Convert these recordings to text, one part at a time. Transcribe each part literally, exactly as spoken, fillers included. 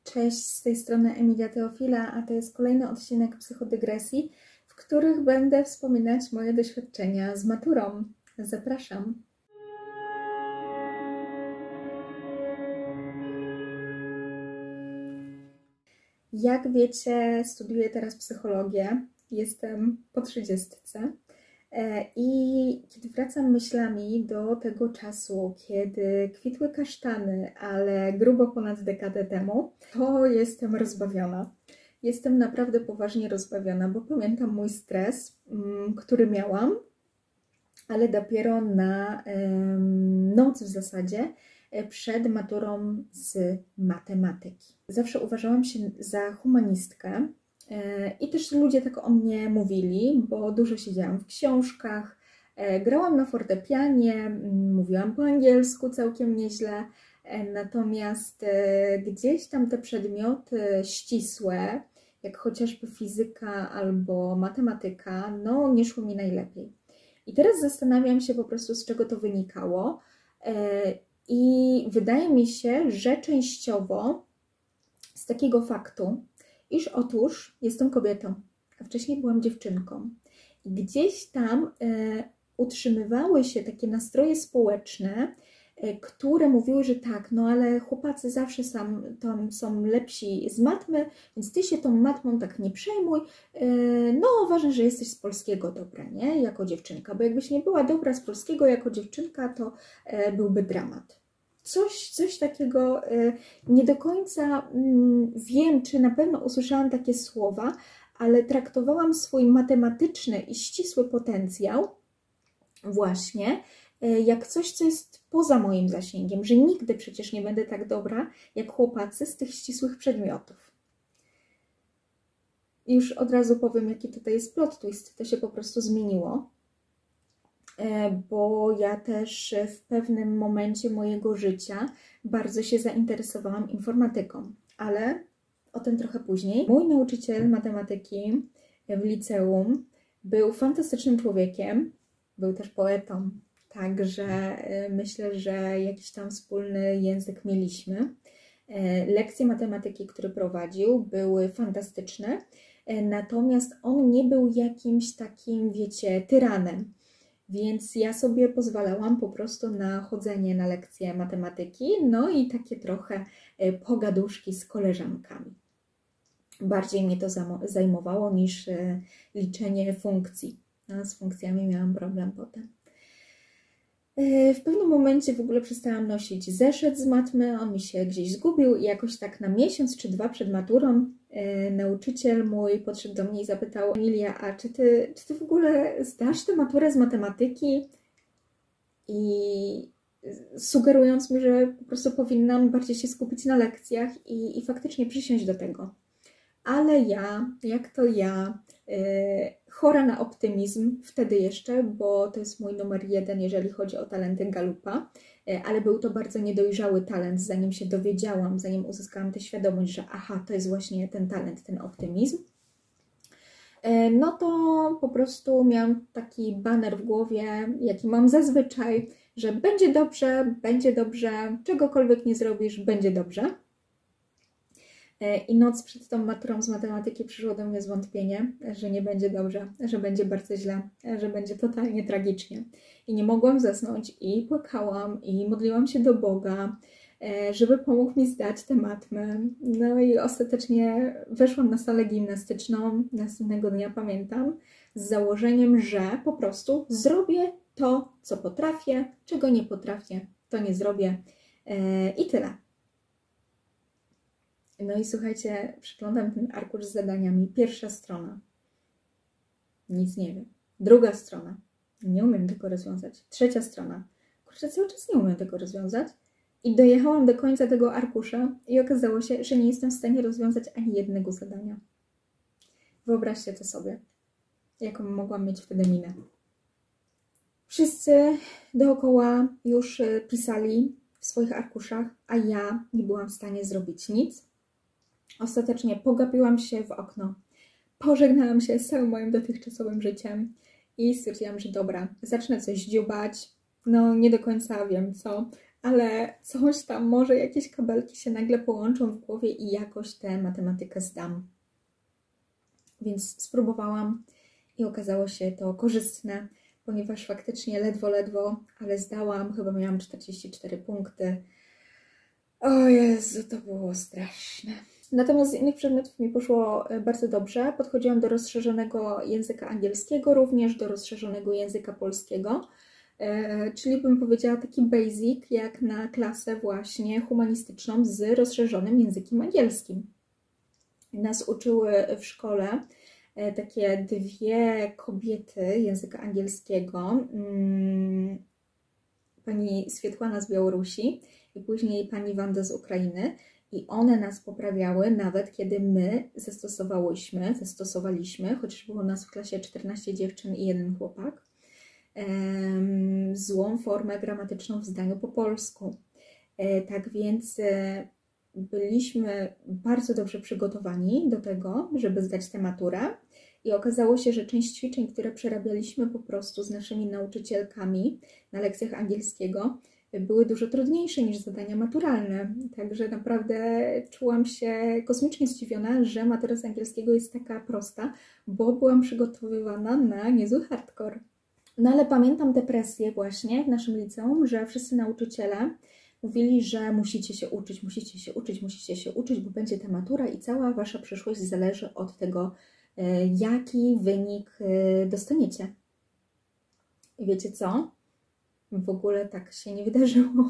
Cześć, z tej strony Emilia Teofila, a to jest kolejny odcinek psychodygresji, w których będę wspominać moje doświadczenia z maturą. Zapraszam. Jak wiecie, studiuję teraz psychologię, jestem po trzydziestce i kiedy wracam myślami do tego czasu, kiedy kwitły kasztany, ale grubo ponad dekadę temu, to jestem rozbawiona. Jestem naprawdę poważnie rozbawiona, bo pamiętam mój stres, który miałam, ale dopiero na noc w zasadzie, przed maturą z matematyki. Zawsze uważałam się za humanistkę i też ludzie tak o mnie mówili, bo dużo siedziałam w książkach, grałam na fortepianie, mówiłam po angielsku całkiem nieźle, natomiast gdzieś tam te przedmioty ścisłe, jak chociażby fizyka albo matematyka, no nie szły mi najlepiej. I teraz zastanawiam się po prostu, z czego to wynikało. I wydaje mi się, że częściowo z takiego faktu, iż otóż jestem kobietą, a wcześniej byłam dziewczynką. I gdzieś tam e, utrzymywały się takie nastroje społeczne, e, które mówiły, że tak, no ale chłopacy zawsze sam, tam są lepsi z matmy, więc ty się tą matmą tak nie przejmuj. E, no ważne, że jesteś z polskiego dobra, nie? Jako dziewczynka, bo jakbyś nie była dobra z polskiego jako dziewczynka, to e, byłby dramat. Coś, coś takiego, nie do końca wiem, czy na pewno usłyszałam takie słowa, ale traktowałam swój matematyczny i ścisły potencjał właśnie jak coś, co jest poza moim zasięgiem, że nigdy przecież nie będę tak dobra jak chłopacy z tych ścisłych przedmiotów. I już od razu powiem, jaki tutaj jest plot twist, to się po prostu zmieniło. Bo ja też w pewnym momencie mojego życia bardzo się zainteresowałam informatyką, ale o tym trochę później. Mój nauczyciel matematyki w liceum był fantastycznym człowiekiem, był też poetą, także myślę, że jakiś tam wspólny język mieliśmy. Lekcje matematyki, które prowadził, były fantastyczne, natomiast on nie był jakimś takim, wiecie, tyranem. Więc ja sobie pozwalałam po prostu na chodzenie na lekcje matematyki, no i takie trochę pogaduszki z koleżankami. Bardziej mnie to zajmowało niż liczenie funkcji. No, z funkcjami miałam problem potem. W pewnym momencie w ogóle przestałam nosić zeszyt z matmy, on mi się gdzieś zgubił i jakoś tak na miesiąc czy dwa przed maturą e, nauczyciel mój podszedł do mnie i zapytał: Emilia, a czy ty, czy ty w ogóle zdasz tę maturę z matematyki? I sugerując mi, że po prostu powinnam bardziej się skupić na lekcjach i, i faktycznie przysiąść do tego. Ale ja, jak to ja, yy, chora na optymizm, wtedy jeszcze, bo to jest mój numer jeden, jeżeli chodzi o talenty Galupa, yy, ale był to bardzo niedojrzały talent, zanim się dowiedziałam, zanim uzyskałam tę świadomość, że aha, to jest właśnie ten talent, ten optymizm. Yy, no to po prostu miałam taki baner w głowie, jaki mam zazwyczaj, że będzie dobrze, będzie dobrze, czegokolwiek nie zrobisz, będzie dobrze. I noc przed tą maturą z matematyki przyszło do mnie zwątpienie, że nie będzie dobrze, że będzie bardzo źle, że będzie totalnie tragicznie. I nie mogłam zasnąć i płakałam i modliłam się do Boga, żeby pomógł mi zdać tę matmę. No i ostatecznie weszłam na salę gimnastyczną, następnego dnia pamiętam, z założeniem, że po prostu zrobię to, co potrafię, czego nie potrafię, to nie zrobię i tyle. No i słuchajcie, przeglądam ten arkusz z zadaniami. Pierwsza strona. Nic nie wiem. Druga strona. Nie umiem tego rozwiązać. Trzecia strona. Kurczę, cały czas nie umiem tego rozwiązać. I dojechałam do końca tego arkusza i okazało się, że nie jestem w stanie rozwiązać ani jednego zadania. Wyobraźcie to sobie. Jaką mogłam mieć wtedy minę. Wszyscy dookoła już pisali w swoich arkuszach, a ja nie byłam w stanie zrobić nic. Ostatecznie pogapiłam się w okno, pożegnałam się z całym moim dotychczasowym życiem i stwierdziłam, że dobra, zacznę coś dziubać, no nie do końca wiem co, ale coś tam, może jakieś kabelki się nagle połączą w głowie i jakoś tę matematykę zdam. Więc spróbowałam i okazało się to korzystne, ponieważ faktycznie ledwo, ledwo, ale zdałam, chyba miałam czterdzieści cztery punkty. O Jezu, to było straszne. Natomiast z innych przedmiotów mi poszło bardzo dobrze. Podchodziłam do rozszerzonego języka angielskiego, również do rozszerzonego języka polskiego, e, czyli bym powiedziała taki basic, jak na klasę właśnie humanistyczną z rozszerzonym językiem angielskim. Nas uczyły w szkole e, takie dwie kobiety języka angielskiego, mm, pani Swietłana z Białorusi i później pani Wanda z Ukrainy. I one nas poprawiały, nawet kiedy my zastosowałyśmy, zastosowaliśmy, chociaż było nas w klasie czternaście dziewczyn i jeden chłopak, em, złą formę gramatyczną w zdaniu po polsku. E, tak więc e, byliśmy bardzo dobrze przygotowani do tego, żeby zdać tę maturę. I okazało się, że część ćwiczeń, które przerabialiśmy po prostu z naszymi nauczycielkami na lekcjach angielskiego, były dużo trudniejsze niż zadania maturalne. Także naprawdę czułam się kosmicznie zdziwiona, że matura z angielskiego jest taka prosta, bo byłam przygotowywana na niezły hardcore. No ale pamiętam depresję właśnie w naszym liceum, że wszyscy nauczyciele mówili, że musicie się uczyć, musicie się uczyć, musicie się uczyć, bo będzie ta matura i cała wasza przyszłość zależy od tego, jaki wynik dostaniecie. I wiecie co? W ogóle tak się nie wydarzyło,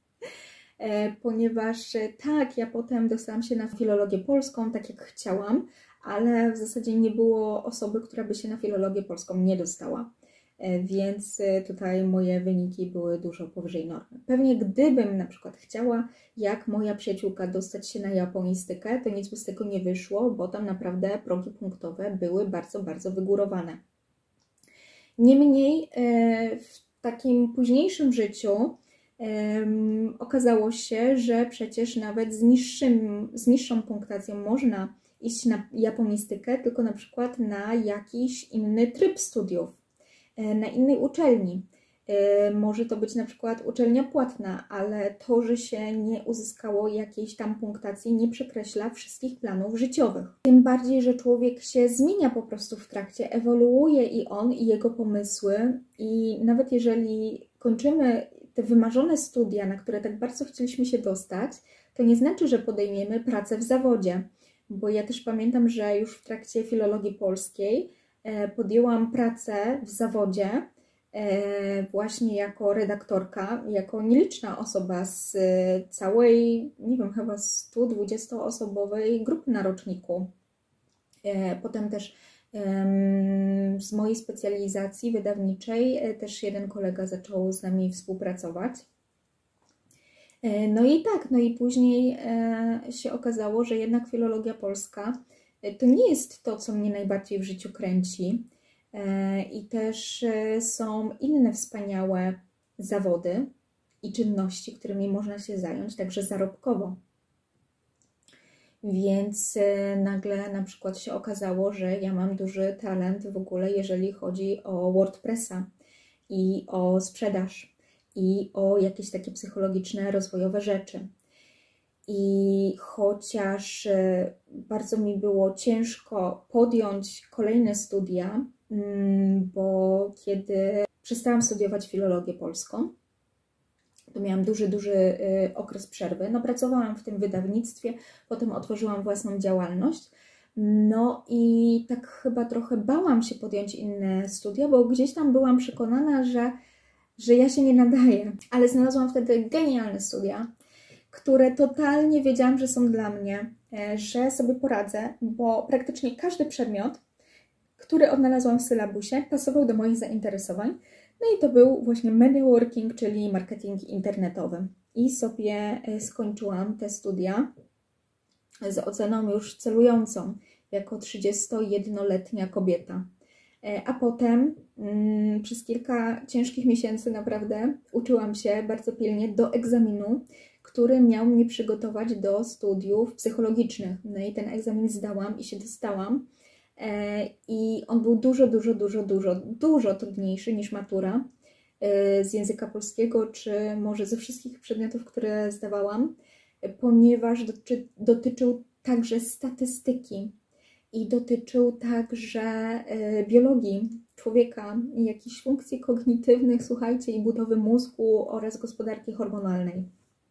ponieważ tak, ja potem dostałam się na filologię polską, tak jak chciałam, ale w zasadzie nie było osoby, która by się na filologię polską nie dostała, więc tutaj moje wyniki były dużo powyżej normy. Pewnie gdybym na przykład chciała, jak moja przyjaciółka, dostać się na japonistykę, to nic by z tego nie wyszło, bo tam naprawdę progi punktowe były bardzo, bardzo wygórowane. Niemniej w w takim późniejszym życiu um, okazało się, że przecież nawet z, niższym, z niższą punktacją można iść na japonistykę, tylko na przykład na jakiś inny tryb studiów, na innej uczelni. Może to być na przykład uczelnia płatna, ale to, że się nie uzyskało jakiejś tam punktacji, nie przekreśla wszystkich planów życiowych. Tym bardziej, że człowiek się zmienia po prostu w trakcie, ewoluuje i on, i jego pomysły. I nawet jeżeli kończymy te wymarzone studia, na które tak bardzo chcieliśmy się dostać, to nie znaczy, że podejmiemy pracę w zawodzie. Bo ja też pamiętam, że już w trakcie filologii polskiej podjęłam pracę w zawodzie, właśnie jako redaktorka, jako nieliczna osoba z całej, nie wiem, chyba sto dwudziestoosobowej grupy na roczniku. Potem też z mojej specjalizacji wydawniczej też jeden kolega zaczął z nami współpracować. No i tak, no i później się okazało, że jednak filologia polska to nie jest to, co mnie najbardziej w życiu kręci. I też są inne wspaniałe zawody i czynności, którymi można się zająć, także zarobkowo. Więc nagle na przykład się okazało, że ja mam duży talent w ogóle, jeżeli chodzi o WordPressa i o sprzedaż i o jakieś takie psychologiczne, rozwojowe rzeczy. I chociaż bardzo mi było ciężko podjąć kolejne studia, bo kiedy przestałam studiować filologię polską, to miałam duży, duży okres przerwy. No, pracowałam w tym wydawnictwie, potem otworzyłam własną działalność. No i tak chyba trochę bałam się podjąć inne studia, bo gdzieś tam byłam przekonana, że, że ja się nie nadaję. Ale znalazłam wtedy genialne studia, które totalnie wiedziałam, że są dla mnie, że sobie poradzę, bo praktycznie każdy przedmiot, który odnalazłam w sylabusie, pasował do moich zainteresowań. No i to był właśnie media working, czyli marketing internetowy. I sobie skończyłam te studia z oceną już celującą, jako trzydziestojednoletnia kobieta. A potem mm, przez kilka ciężkich miesięcy naprawdę uczyłam się bardzo pilnie do egzaminu, który miał mnie przygotować do studiów psychologicznych. No i ten egzamin zdałam i się dostałam. I on był dużo, dużo, dużo, dużo, dużo trudniejszy niż matura. z języka polskiego, czy może ze wszystkich przedmiotów, które zdawałam, ponieważ dotyczy, dotyczył także statystyki i dotyczył także biologii człowieka, jakichś funkcji kognitywnych, słuchajcie, i budowy mózgu oraz gospodarki hormonalnej.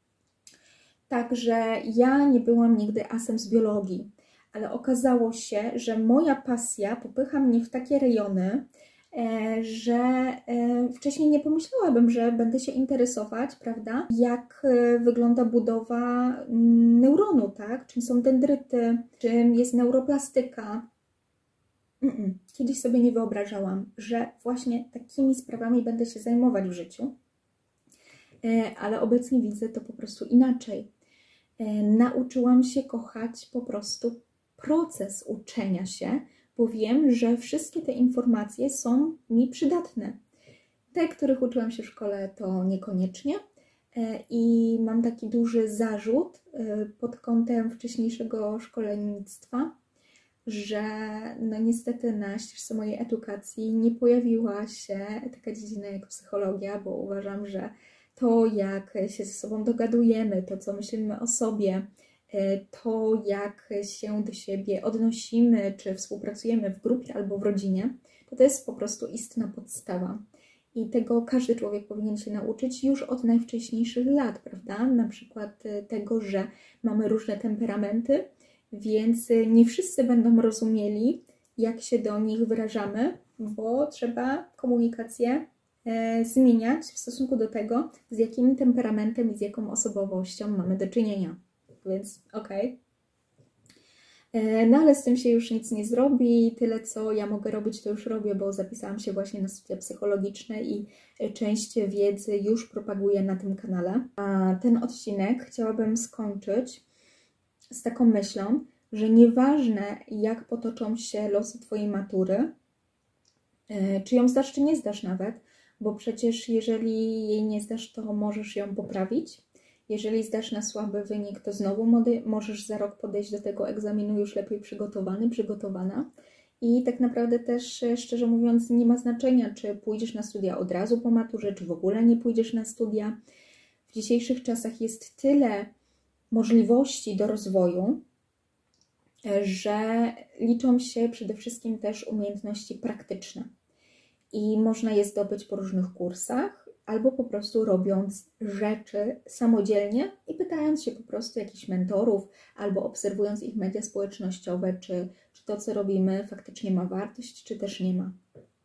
Także ja nie byłam nigdy asem z biologii, ale okazało się, że moja pasja popycha mnie w takie rejony, że wcześniej nie pomyślałabym, że będę się interesować, prawda, jak wygląda budowa neuronu, tak? Czym są dendryty, czym jest neuroplastyka. Mm-mm. Kiedyś sobie nie wyobrażałam, że właśnie takimi sprawami będę się zajmować w życiu, ale obecnie widzę to po prostu inaczej. Nauczyłam się kochać po prostu proces uczenia się, bo wiem, że wszystkie te informacje są mi przydatne. Te, których uczyłam się w szkole, to niekoniecznie. I mam taki duży zarzut pod kątem wcześniejszego szkolnictwa, że no niestety na ścieżce mojej edukacji nie pojawiła się taka dziedzina jak psychologia, bo uważam, że to, jak się ze sobą dogadujemy, to, co myślimy o sobie, to, jak się do siebie odnosimy, czy współpracujemy w grupie albo w rodzinie, to to jest po prostu istna podstawa. I tego każdy człowiek powinien się nauczyć już od najwcześniejszych lat, prawda? Na przykład tego, że mamy różne temperamenty, więc nie wszyscy będą rozumieli, jak się do nich wyrażamy, bo trzeba komunikację e, zmieniać w stosunku do tego, z jakim temperamentem i z jaką osobowością mamy do czynienia. Więc okej. Okay. No ale z tym się już nic nie zrobi. Tyle, co ja mogę robić, to już robię, bo zapisałam się właśnie na studia psychologiczne i część wiedzy już propaguję na tym kanale. A ten odcinek chciałabym skończyć z taką myślą, że nieważne, jak potoczą się losy Twojej matury, czy ją zdasz, czy nie zdasz nawet, bo przecież jeżeli jej nie zdasz, to możesz ją poprawić. Jeżeli zdasz na słaby wynik, to znowu możesz za rok podejść do tego egzaminu już lepiej przygotowany, przygotowana. I tak naprawdę też, szczerze mówiąc, nie ma znaczenia, czy pójdziesz na studia od razu po maturze, czy w ogóle nie pójdziesz na studia. W dzisiejszych czasach jest tyle możliwości do rozwoju, że liczą się przede wszystkim też umiejętności praktyczne. I można je zdobyć po różnych kursach, albo po prostu robiąc rzeczy samodzielnie i pytając się po prostu jakichś mentorów, albo obserwując ich media społecznościowe, czy, czy to, co robimy, faktycznie ma wartość, czy też nie ma.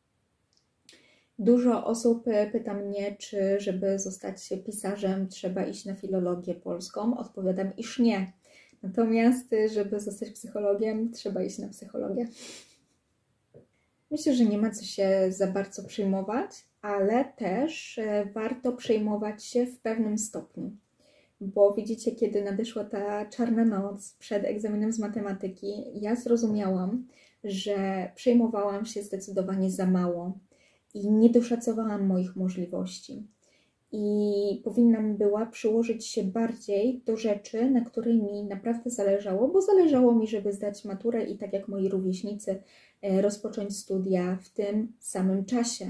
Dużo osób pyta mnie, czy żeby zostać pisarzem, trzeba iść na filologię polską. Odpowiadam, iż nie. Natomiast, żeby zostać psychologiem, trzeba iść na psychologię. Myślę, że nie ma co się za bardzo przejmować, ale też warto przejmować się w pewnym stopniu. Bo widzicie, kiedy nadeszła ta czarna noc przed egzaminem z matematyki, ja zrozumiałam, że przejmowałam się zdecydowanie za mało i nie doszacowałam moich możliwości. I powinnam była przyłożyć się bardziej do rzeczy, na której mi naprawdę zależało, bo zależało mi, żeby zdać maturę i tak jak moi rówieśnicy rozpocząć studia w tym samym czasie.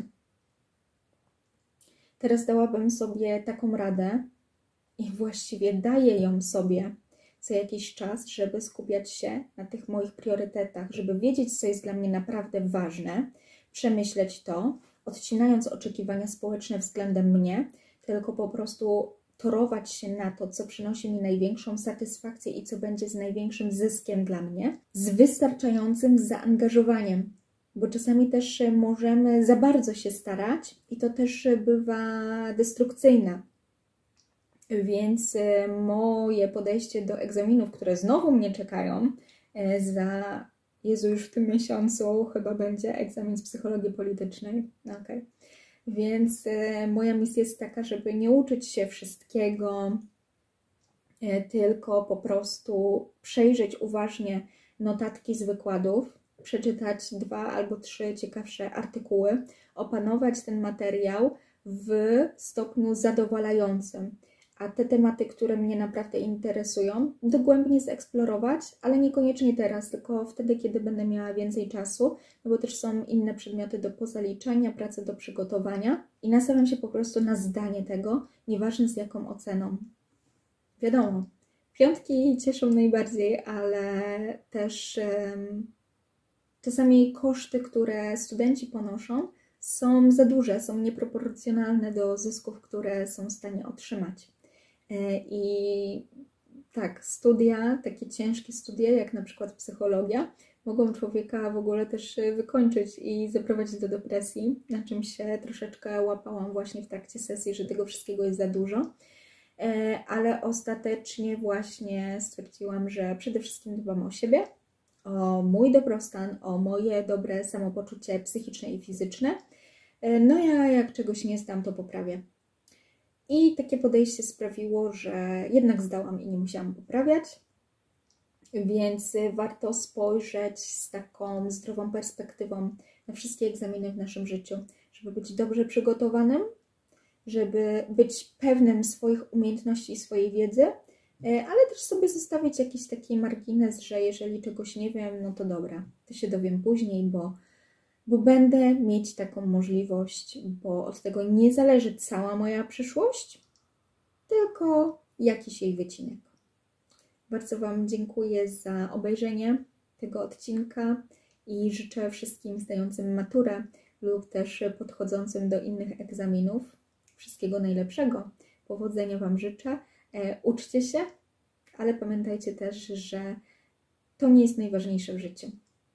Teraz dałabym sobie taką radę i właściwie daję ją sobie co jakiś czas, żeby skupiać się na tych moich priorytetach, żeby wiedzieć, co jest dla mnie naprawdę ważne, przemyśleć to, odcinając oczekiwania społeczne względem mnie, tylko po prostu torować się na to, co przynosi mi największą satysfakcję i co będzie z największym zyskiem dla mnie, z wystarczającym zaangażowaniem, bo czasami też możemy za bardzo się starać i to też bywa destrukcyjne. Więc moje podejście do egzaminów, które znowu mnie czekają, za, Jezu, już w tym miesiącu chyba będzie egzamin z psychologii politycznej, okay. Więc moja misja jest taka, żeby nie uczyć się wszystkiego, tylko po prostu przejrzeć uważnie notatki z wykładów, przeczytać dwa albo trzy ciekawsze artykuły, opanować ten materiał w stopniu zadowalającym, a te tematy, które mnie naprawdę interesują, dogłębnie zeksplorować, ale niekoniecznie teraz, tylko wtedy, kiedy będę miała więcej czasu, no bo też są inne przedmioty do pozaliczania, prace do przygotowania i nastawiam się po prostu na zdanie tego, nieważne z jaką oceną. Wiadomo, piątki cieszą najbardziej, ale też um, czasami koszty, które studenci ponoszą, są za duże, są nieproporcjonalne do zysków, które są w stanie otrzymać. I tak, studia, takie ciężkie studia, jak na przykład psychologia, mogą człowieka w ogóle też wykończyć i zaprowadzić do depresji, na czym się troszeczkę łapałam właśnie w trakcie sesji, że tego wszystkiego jest za dużo. Ale ostatecznie właśnie stwierdziłam, że przede wszystkim dbam o siebie, o mój dobrostan, o moje dobre samopoczucie psychiczne i fizyczne. No ja jak czegoś nie zdam, to poprawię. I takie podejście sprawiło, że jednak zdałam i nie musiałam poprawiać, więc warto spojrzeć z taką zdrową perspektywą na wszystkie egzaminy w naszym życiu, żeby być dobrze przygotowanym, żeby być pewnym swoich umiejętności i swojej wiedzy, ale też sobie zostawić jakiś taki margines, że jeżeli czegoś nie wiem, no to dobra, to się dowiem później, bo bo będę mieć taką możliwość, bo od tego nie zależy cała moja przyszłość, tylko jakiś jej wycinek. Bardzo Wam dziękuję za obejrzenie tego odcinka i życzę wszystkim zdającym maturę lub też podchodzącym do innych egzaminów wszystkiego najlepszego. Powodzenia Wam życzę. E, uczcie się, ale pamiętajcie też, że to nie jest najważniejsze w życiu.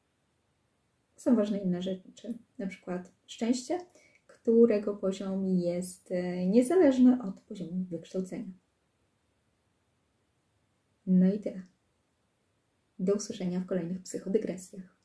Są ważne inne rzeczy, na przykład szczęście, którego poziom jest niezależny od poziomu wykształcenia. No i tyle. Do usłyszenia w kolejnych psychodygresjach.